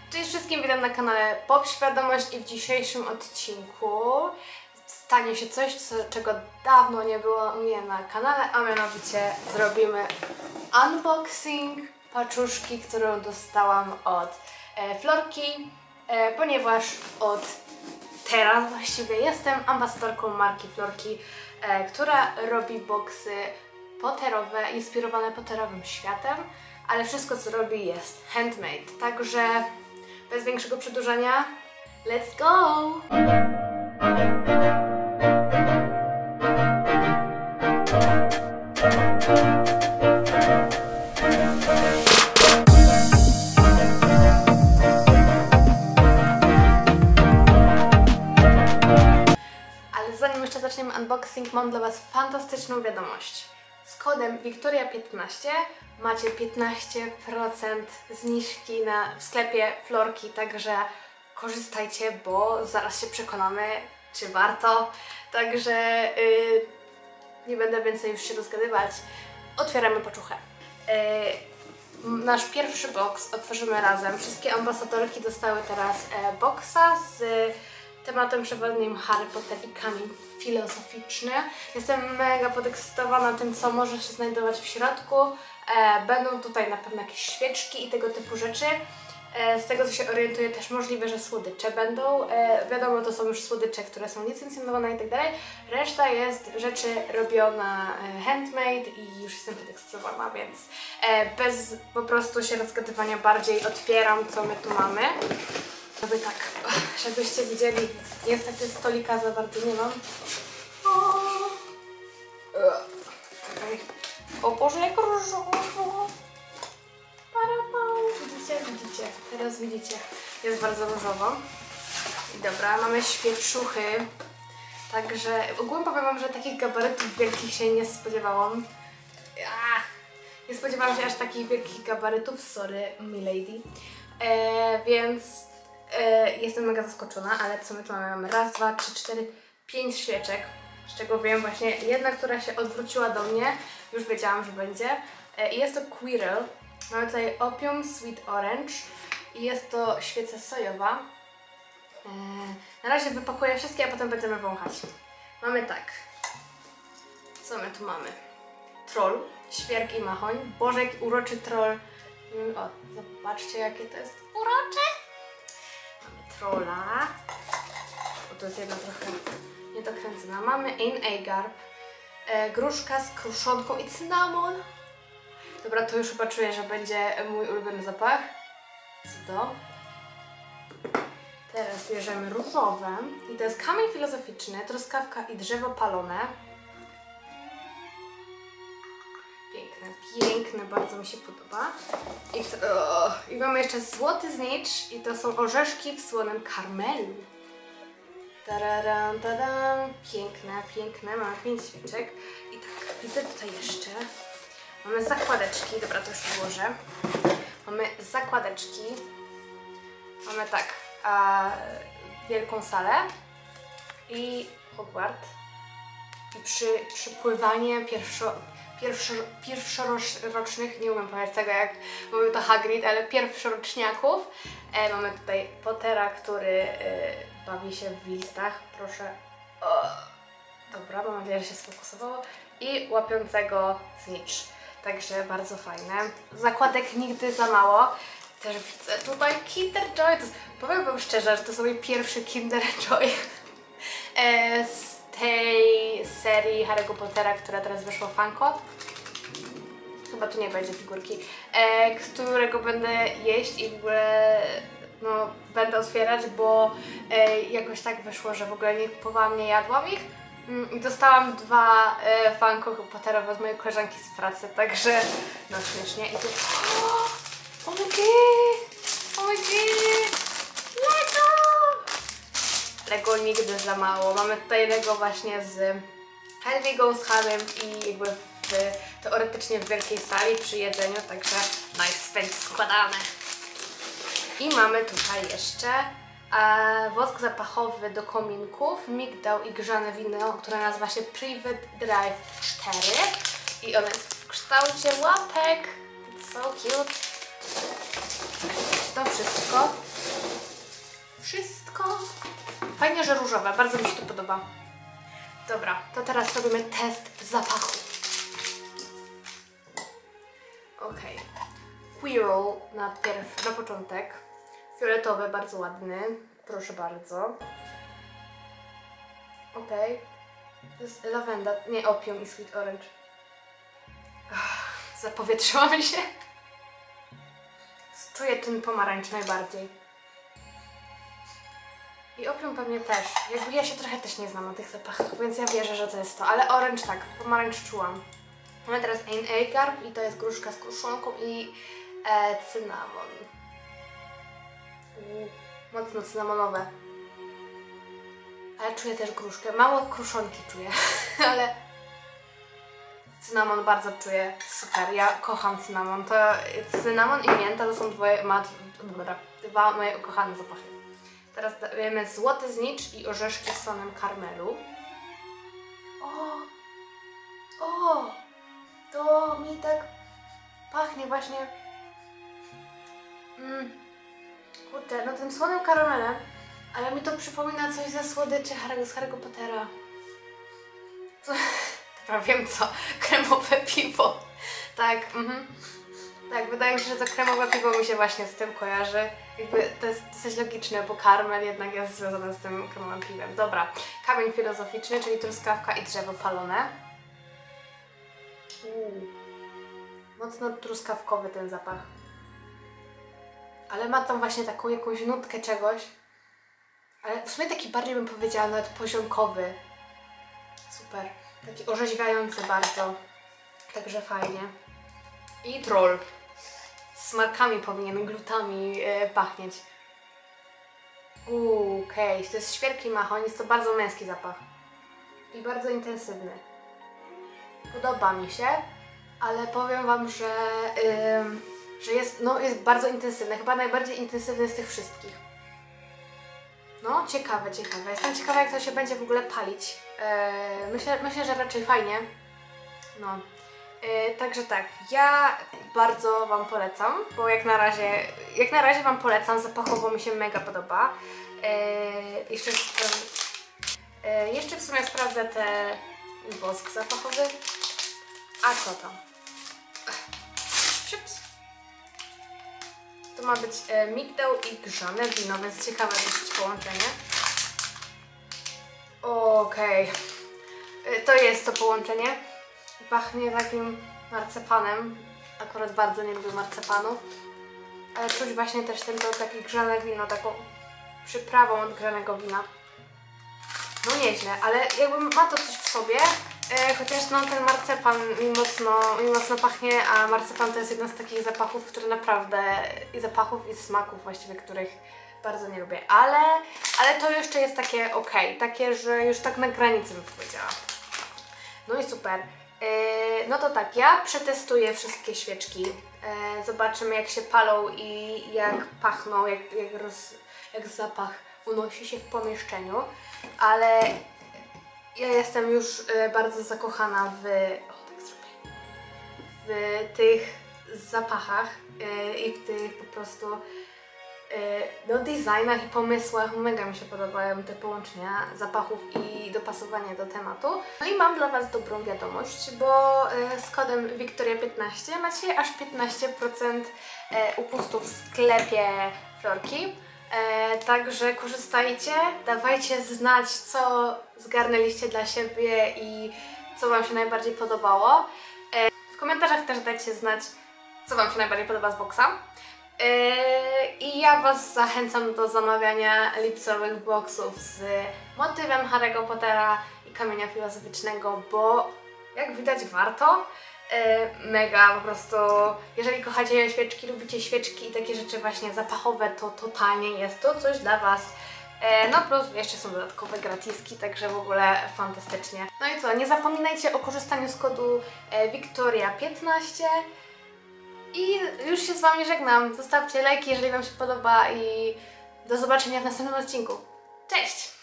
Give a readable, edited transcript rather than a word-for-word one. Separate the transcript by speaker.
Speaker 1: Cześć wszystkim, witam na kanale Pop Świadomość i w dzisiejszym odcinku stanie się coś, czego dawno nie było u mnie na kanale, a mianowicie zrobimy unboxing paczuszki, którą dostałam od Florki, ponieważ od teraz właściwie jestem ambasadorką marki Florki, która robi boksy potterowe, inspirowane potterowym światem, ale wszystko co robi jest handmade, także bez większego przedłużania, let's go! Ale zanim jeszcze zaczniemy unboxing, mam dla Was fantastyczną wiadomość. Z kodem Wiktoria15 macie 15% zniżki w sklepie Florki, także korzystajcie, bo zaraz się przekonamy, czy warto. Także nie będę więcej już się rozgadywać. Otwieramy paczuchę. Nasz pierwszy box otworzymy razem. Wszystkie ambasadorki dostały teraz boxa z tematem przewodnim Harry Potter i kamień filozoficzny. Jestem mega podekscytowana tym, co może się znajdować w środku. Będą tutaj na pewno jakieś świeczki i tego typu rzeczy. Z tego co się orientuję, też możliwe, że słodycze będą. Wiadomo, to są już słodycze, które są licencjonowane i tak dalej. Reszta jest rzeczy robiona handmade i już jestem podekscytowana, więc bez po prostu się rozgadywania bardziej otwieram, co my tu mamy. Żeby tak, żebyście widzieli, niestety stolika za bardzo nie mam. O Boże, jak różowo! Widzicie, teraz widzicie, jest bardzo różowo. I dobra, mamy świeczuchy. Także ogólnie powiem Wam, że takich gabarytów wielkich się nie spodziewałam. Nie spodziewałam się aż takich wielkich gabarytów, sorry milady. Więc jestem mega zaskoczona, ale co my tu mamy? Mamy raz, dwa, trzy, cztery, 5 świeczek, z czego wiem właśnie jedna, która się odwróciła do mnie, już wiedziałam, że będzie. I jest to Quirrell. Mamy tutaj Opium Sweet Orange i jest to świeca sojowa. Na razie wypakuję wszystkie, a potem będziemy wąchać. Mamy tak. Co my tu mamy? Troll, świerk i machoń. Boże, jaki uroczy troll. O, zobaczcie jakie to jest urocze. Mamy trolla. Bo to jest jedna trochę niedokręcona. Mamy Ain Agarb. Gruszka z kruszonką i cynamon. Dobra, to już chyba czuję, że będzie mój ulubiony zapach. Co to? Teraz bierzemy różowe. I to jest kamień filozoficzny, truskawka i drzewo palone. Piękne, piękne, bardzo mi się podoba. I mamy jeszcze złoty znicz i to są orzeszki w słonym karmelu. Tararam, tadam. Piękne, piękne. Mamy 5 świeczek. I tak, widzę tutaj jeszcze. Mamy zakładeczki, dobra, to już ułożę. Mamy zakładeczki. Mamy tak, wielką salę i Hogwart. I przypływanie pierwszorocznych, nie umiem powiedzieć tego jak mówił to Hagrid, ale pierwszoroczniaków. Mamy tutaj Pottera, który bawi się w listach, proszę. Dobra, mam nadzieję, że się sfokusowało. I łapiącego znicz. Także bardzo fajne. Zakładek nigdy za mało. Też widzę tutaj Kinder Joy. Powiem Wam szczerze, że to są mój pierwszy Kinder Joy z tej serii Harry'ego Pottera, która teraz wyszła Funko. Chyba tu nie będzie figurki. Którego będę jeść i w ogóle no, będę otwierać, bo jakoś tak wyszło, że w ogóle nie kupowałam, nie jadłam ich. Dostałam 2 Funko Potterowe od mojej koleżanki z pracy, także no śmiesznie. I tu... Lego nigdy za mało. Mamy tutaj Lego właśnie z Hedwigą, z Harrym i jakby teoretycznie w wielkiej sali przy jedzeniu, także nice, będzie składane. I mamy tutaj jeszcze wosk zapachowy do kominków, migdał i grzane wino, które nazywa się Private Drive 4 i one jest w kształcie łapek. It's so cute. To wszystko. wszystko. Fajnie, że różowe, bardzo mi się to podoba. Dobra, to teraz robimy test zapachu. Okej. Quirrell na początek. Fioletowy, bardzo ładny. Proszę bardzo. Okej. To jest lawenda, nie opium i sweet orange. Zapowietrzyłam się. Czuję ten pomarańcz najbardziej. I opium pewnie też. Jakby ja się trochę też nie znam na tych zapachach, więc ja wierzę, że to jest to. Ale orange tak, pomarańcz czułam. Mamy teraz Agarb i to jest gruszka z kruszonką i cynamon. Mocno cynamonowe. Ale czuję też gruszkę. Mało kruszonki czuję, ale cynamon bardzo czuję. Super, ja kocham cynamon. To cynamon i mięta to są dwa moje ukochane zapachy. Teraz dajemy złoty znicz i orzeszki w słonym karmelu. O! To mi tak pachnie właśnie. Kurczę, no tym słonym karamelem, ale mi to przypomina coś ze słodyczy z Harry'ego Pottera. Dobra, wiem co. Kremowe piwo. Tak, Tak, wydaje mi się, że to kremowe piwo mi się właśnie z tym kojarzy. Jakby to jest dosyć logiczne, bo karmel jednak jest związany z tym kremowym piwem. Dobra, kamień filozoficzny, czyli truskawka i drzewo palone. Mocno truskawkowy ten zapach. Ale ma tam właśnie taką jakąś nutkę czegoś. Ale w sumie taki bardziej bym powiedziała nawet poziomkowy. Super. Taki orzeźwiający bardzo. Także fajnie. I troll. Z smarkami powinien, glutami pachnieć. Okej. To jest świerki machoń. Jest to bardzo męski zapach. I bardzo intensywny. Podoba mi się, ale powiem Wam, że jest bardzo intensywny. Chyba najbardziej intensywny z tych wszystkich. No, ciekawe. Jestem ciekawa, jak to się będzie w ogóle palić. Myślę, że raczej fajnie. No. Także tak, ja bardzo Wam polecam, bo jak na razie Wam polecam, zapachowo mi się mega podoba. Jeszcze w sumie sprawdzę ten wosk zapachowy. A co tam? To ma być migdał i grzane wino, więc ciekawe dosyć połączenie. Okej. To jest to połączenie. Pachnie takim marcepanem. Akurat bardzo nie lubię marcepanu. Ale czuć właśnie też takie grzane wino, taką przyprawą od grzanego wina. No nieźle, ale jakby ma to coś w sobie. Chociaż no ten marcepan mi mocno pachnie, a marcepan to jest jeden z takich zapachów, które naprawdę, i zapachów i smaków właściwie, których bardzo nie lubię. Ale to jeszcze jest takie okej, takie, że już tak na granicy bym powiedziała. No i super. No to tak, ja przetestuję wszystkie świeczki. Zobaczymy, jak się palą i jak pachną, jak zapach unosi się w pomieszczeniu. Ale ja jestem już bardzo zakochana w tych zapachach i w tych po prostu designach i pomysłach. Mega mi się podobają te połączenia zapachów i dopasowanie do tematu. No i mam dla Was dobrą wiadomość, bo z kodem Wiktoria15 macie aż 15% upustu w sklepie Florki. Także korzystajcie, dawajcie znać, co zgarnęliście dla siebie i co Wam się najbardziej podobało. W komentarzach też dajcie znać, co Wam się najbardziej podoba z boxa. I ja Was zachęcam do zamawiania lipcowych boxów z motywem Harry'ego Pottera i kamienia filozoficznego, bo jak widać warto. Mega po prostu, jeżeli kochacie świeczki, lubicie świeczki i takie rzeczy właśnie zapachowe, to totalnie jest to coś dla Was. No plus jeszcze są dodatkowe gratiski, także w ogóle fantastycznie. No i co, nie zapominajcie o korzystaniu z kodu Wiktoria15 i już się z Wami żegnam. Zostawcie lajki, jeżeli Wam się podoba i do zobaczenia w następnym odcinku. Cześć!